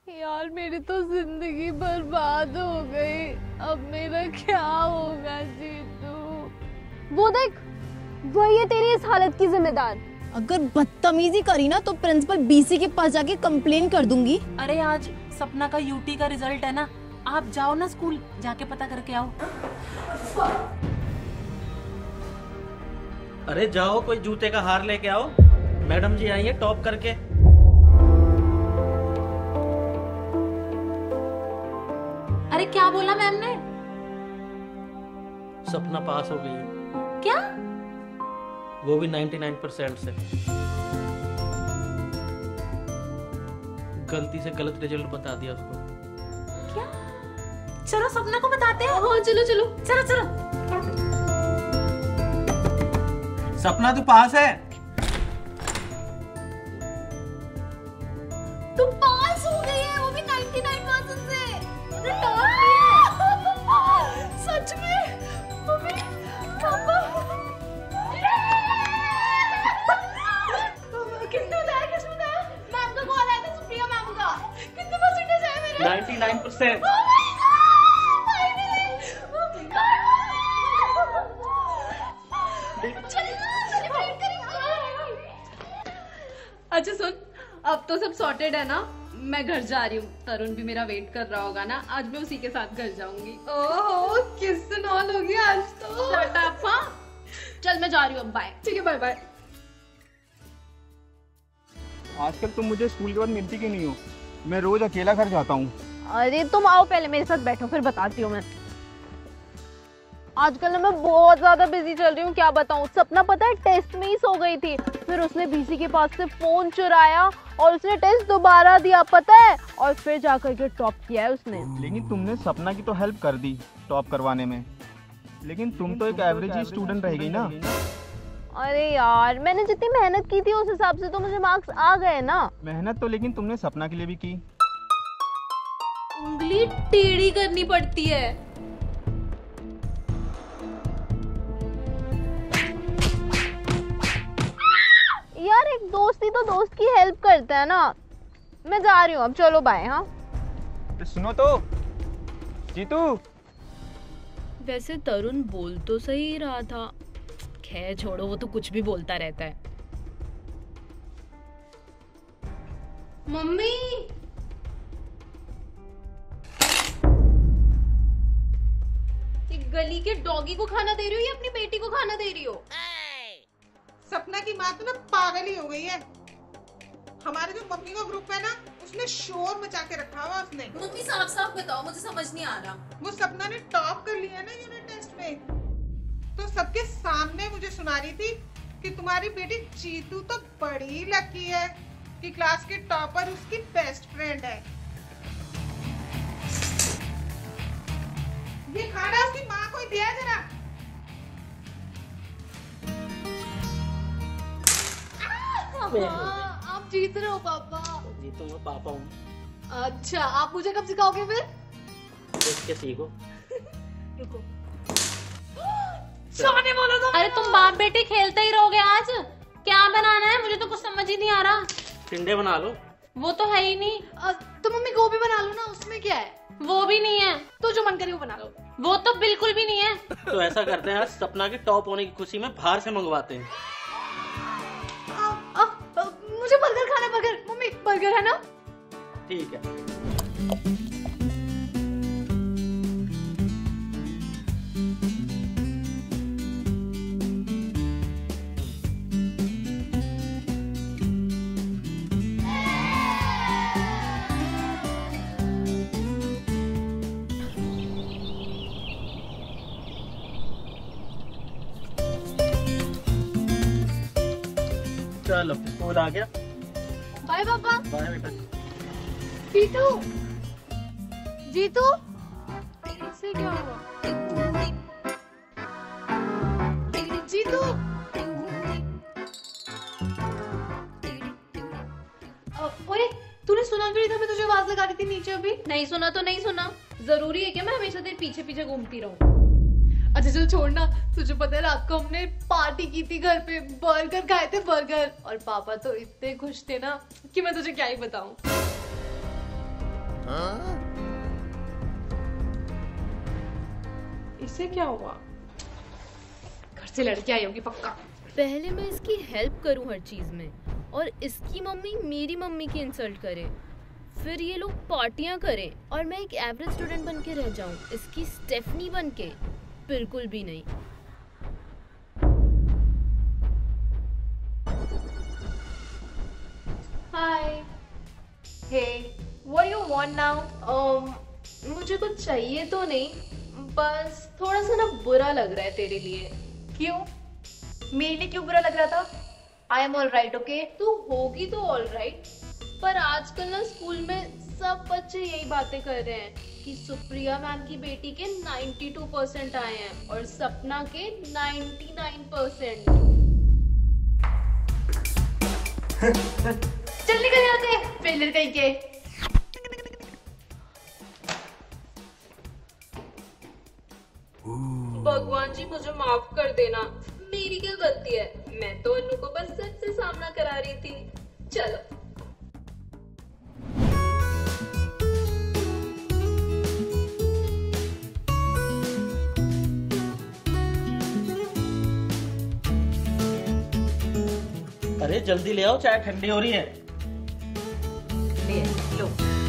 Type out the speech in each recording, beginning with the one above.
यार मेरी तो जिंदगी बर्बाद हो गई, अब मेरा क्या होगा जीतू? वो देख, वही है तेरी इस हालत की जिम्मेदार। अगर बदतमीजी करी ना तो प्रिंसिपल बीसी के पास जाके कंप्लेन कर दूंगी। अरे आज सपना का यूटी का रिजल्ट है ना, आप जाओ ना स्कूल, जाके पता करके आओ। अरे जाओ, कोई जूते का हार लेके आओ, मैडम जी आई है टॉप करके। अरे क्या बोला मैम ने? सपना पास हो गई है। क्या? वो भी 99% से। गलती से गलत रिजल्ट बता दिया उसको। क्या? चलो सपना को बताते हैं। हाँ चलो चलो चलो चलो। सपना तू पास है? तू पास हो गई है, वो भी 99% से। तूने टॉप किया है। सच में? मम्मी, पापा। कितने बताया? किसने बताया? मैम का कॉल आया था, सुप्रिया मैम का। कितने परसेंटेज आए मेरे? 99%। अच्छा सुन, अब तो सब सॉर्टेड है ना, मैं घर जा रही हूँ। तरुण भी मेरा वेट कर रहा होगा ना, आज मैं उसी के साथ घर जाऊंगी। ओह किस नॉल होगी आज तो। Shut up. हाँ चल मैं जा रही हूँ अब, बाय। ठीक है बाय बाय। आजकल तुम मुझे स्कूल के बाद मिलती क्यों नहीं हो? मैं रोज अकेला घर जाता हूँ। अरे तुम आओ पहले मेरे साथ बैठो, फिर बताती हूँ मैं। आजकल ना मैं बहुत ज्यादा बिजी चल रही हूँ, क्या बताऊँ। सपना पता है टेस्ट में ही सो गई थी, फिर उसने बीसी के पास से फोन चुराया और उसने टेस्ट दोबारा दिया, पता है, और फिर जाकर के टॉप किया है उसने। लेकिन तुमने सपना की तो हेल्प कर दी टॉप करवाने में, लेकिन तुम तो एक एवरेज ही स्टूडेंट रह गई ना। अरे यार मैंने जितनी मेहनत की थी उस हिसाब से तो मुझे मार्क्स आ गए ना। मेहनत तो लेकिन तुमने सपना के लिए भी की। उंगली टेढ़ी करनी पड़ती है। यार एक दोस्ती तो दोस्त की हेल्प करता है ना। मैं जा रही हूँ अब, चलो बाय। हाँ तो सुनो तो जीतू। वैसे तरुण बोल तो सही रहा था। खैर छोड़ो, वो तो कुछ भी बोलता रहता है। मम्मी गली के डॉगी को खाना दे रही हो या अपनी बेटी को खाना दे रही हो? सपना की माँ तो ना पागल ही हो गई है। हमारे जो मम्मी का ग्रुप है ना, उसने शोर मचा के रखा हुआ उसने। मम्मी साफ साफ बताओ, मुझे समझ नहीं आ रहा। वो सपना ने टॉप कर लिया ना यूनिट टेस्ट में, तो सबके सामने मुझे सुना रही थी कि तुम्हारी बेटी जीतू तो बड़ी लकी है कि क्लास की टॉपर उसकी बेस्ट फ्रेंड है। ये खाना उसकी माँ को ही दिया जरा। आप जीत रहे हो पापा। जीतू मैं पापा हूँ। अच्छा आप मुझे कब सिखाओगे फिर? देख के सीखो। रुको। सोने बोलो तो। अरे तुम बाप बेटे खेलते ही रहोगे आज? क्या बनाना है? मुझे तो कुछ समझ ही नहीं आ रहा। टिंडे बना लो। वो तो है ही नहीं। तो मम्मी गोभी बना लो ना, उसमें क्या है? वो भी नहीं है। तो जो मन करे वो बना लो। वो तो बिल्कुल भी नहीं है। तो ऐसा करते हैं, आज सपना के टॉप होने की खुशी में बाहर से मंगवाते हैं। मुझे बर्गर खाना, बर्गर। मम्मी बर्गर है ना? ठीक है। चलो स्कूल आ गया। बाय पापा। बाय बेटा। जीतू, जीतू इससे क्या हुआ? जीतू ओए, तूने सुना क्यों नहीं था? मैं तुझे आवाज लगा रही थी नीचे अभी। नहीं सुना तो नहीं सुना। जरूरी है क्या मैं हमेशा तेरे पीछे पीछे घूमती रहूं? अच्छा चल छोड़ना, तुझे पता है रात को हमने पार्टी की थी घर पे, बर्गर खाए थे, बर्गर। और पापा तो इतने खुश थे ना कि मैं तुझे क्या ही बताऊं। उससे क्या हुआ? घर से लड़की आई होगी पक्का। पहले मैं इसकी हेल्प करूं हर चीज में, और इसकी मम्मी मेरी मम्मी की इंसल्ट करे, फिर ये लोग पार्टियां करें और मैं एक एवरेज स्टूडेंट बन के रह जाऊं, इसकी स्टेफनी बन के। बिल्कुल भी नहीं। Hi. Hey, what you want now? मुझे कुछ चाहिए तो नहीं, बस थोड़ा सा ना बुरा लग रहा है तेरे लिए। क्यों? मेरे लिए क्यों बुरा लग रहा था? I am all right, okay? तू होगी तो ऑल राइट, पर आजकल ना स्कूल में सब बच्चे यही बातें कर रहे हैं कि सुप्रिया मैम की बेटी के 92% आए हैं और सपना के 99%। चल निकल यहाँ से, फेलियर कहीं के। भगवान जी मुझे माफ कर देना, मेरी क्या गलती है? मैं तो अनु को बस सच से सामना करा रही थी। चलो। अरे जल्दी ले आओ, चाय ठंडी हो रही है। ले लो।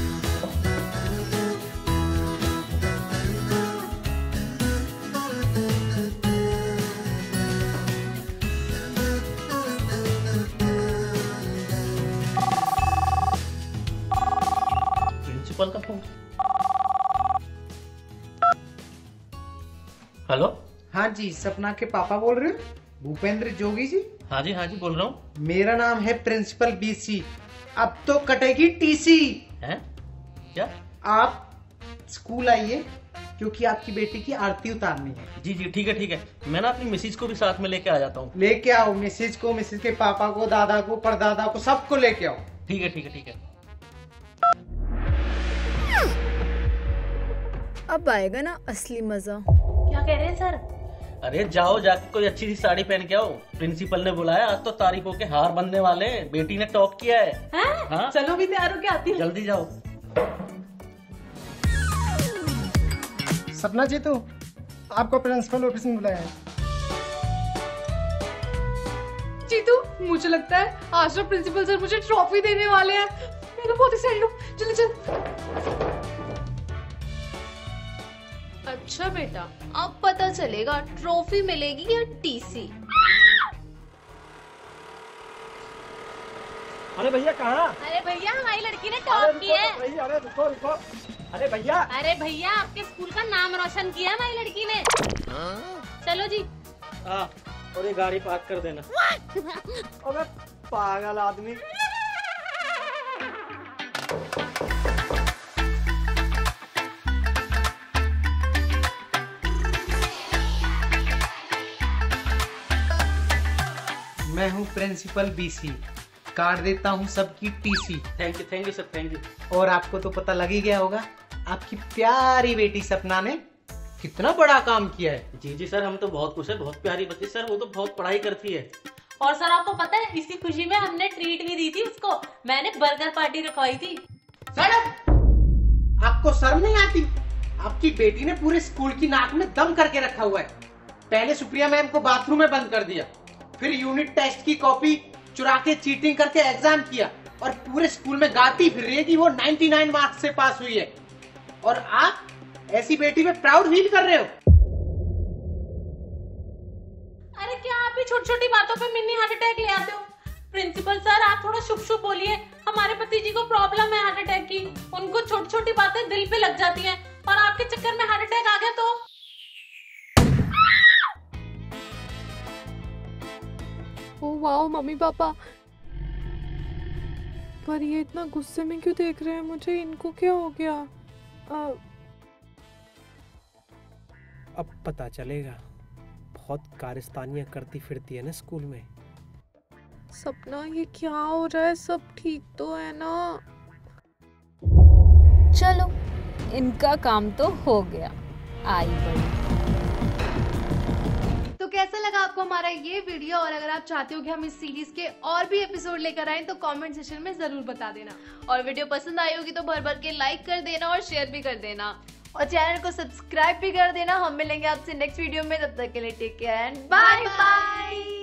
प्रिंसिपल का फोन। हेलो। हाँ जी, सपना के पापा बोल रहे हो? भूपेंद्र जोगी जी? हाँ जी बोल रहा हूँ। मेरा नाम है प्रिंसिपल बीसी। अब तो कटेगी टीसी। हैं? क्या? आप स्कूल आइए, क्योंकि आपकी बेटी की आरती उतारनी है। जी ठीक है। मैं ना अपनी मिसेज को भी साथ में लेके आ जाता हूँ। लेके आओ मिसेज को, मिसेज के पापा को, दादा को, परदादा को, सबको लेके आओ। ठीक है। अब आएगा ना असली मजा। क्या कह रहे हैं सर? अरे जाओ, जाके कोई अच्छी सी साड़ी पहन के आओ। प्रिंसिपल ने बुलाया, आज तो तारीखों के हार बनने वाले। बेटी ने टॉप किया है। हाँ? चलो भी तैयार होके आती हूँ। जल्दी जाओ। सपना जी, तो आपको प्रिंसिपल ऑफिस में बुलाया है। जीतू, मुझे लगता है आज तो प्रिंसिपल सर मुझे ट्रॉफी देने वाले हैं। मैं तो बहुत एक्साइटेड हूँ। जल्दी चल। अच्छा बेटा, अब पता चलेगा ट्रॉफी मिलेगी या टीसी। अरे भैया कहाँ? अरे भैया, हमारी लड़की ने टॉप की है। अरे रुको। अरे भैया। अरे भैया, आपके स्कूल का नाम रोशन किया है हमारी लड़की ने। चलो जी। हाँ, और ये गाड़ी पार्क कर देना। अबे पागल आदमी। मैं हूँ प्रिंसिपल बीसी, काट देता हूँ सबकी TC. Thank you sir, thank you. और आपको तो पता लग ही गया होगा, आपकी प्यारी बेटी सपना ने कितना बड़ा काम किया है। जी सर, हम तो बहुत खुश है। बहुत प्यारी बच्ची सर, वो तो बहुत पढ़ाई करती है। और सर आपको पता है, इसी खुशी में हमने ट्रीट भी दी थी उसको। मैंने बर्गर पार्टी रखवाई थी। आपको शर्म नहीं आती? आपकी बेटी ने पूरे स्कूल की नाक में दम करके रखा हुआ है। पहले सुप्रिया मैम को बाथरूम में बंद कर दिया, फिर यूनिट टेस्ट की कॉपी चुरा के चीटिंग करके एग्जाम किया, और पूरे स्कूल में गाती फिर रही है कि वो 99 मार्क्स से पास हुई है। और आप ऐसी बेटी पे प्राउड फील कर रहे हो? अरे क्या आप भी छोटी छोटी बातों पे मिनी हार्ट अटैक ले आते हो? प्रिंसिपल सर, आप थोड़ा शुभ शुभ बोलिए। हमारे पति जी को प्रॉब्लम है हार्ट अटैक की। उनको छोटी छोटी बातें दिल पे लग जाती हैं, और आपके चक्कर में हार्ट अटैक आ गया तो? ओह वाओ मम्मी पापा, पर ये इतना गुस्से में क्यों देख रहे हैं मुझे? इनको क्या हो गया? अब पता चलेगा। बहुत कारस्तानियां करती फिरती है ना स्कूल में। सपना, ये क्या हो रहा है? सब ठीक तो है ना? चलो, इनका काम तो हो गया। आई बड़ी। तो कैसा लगा आपको हमारा ये वीडियो? और अगर आप चाहते हो कि हम इस सीरीज के और भी एपिसोड लेकर आएं तो कमेंट सेक्शन में जरूर बता देना। और वीडियो पसंद आई होगी तो भर भर के लाइक कर देना और शेयर भी कर देना। और चैनल को सब्सक्राइब भी कर देना। हम मिलेंगे आपसे नेक्स्ट वीडियो में, तब तक के लिए take care and bye bye.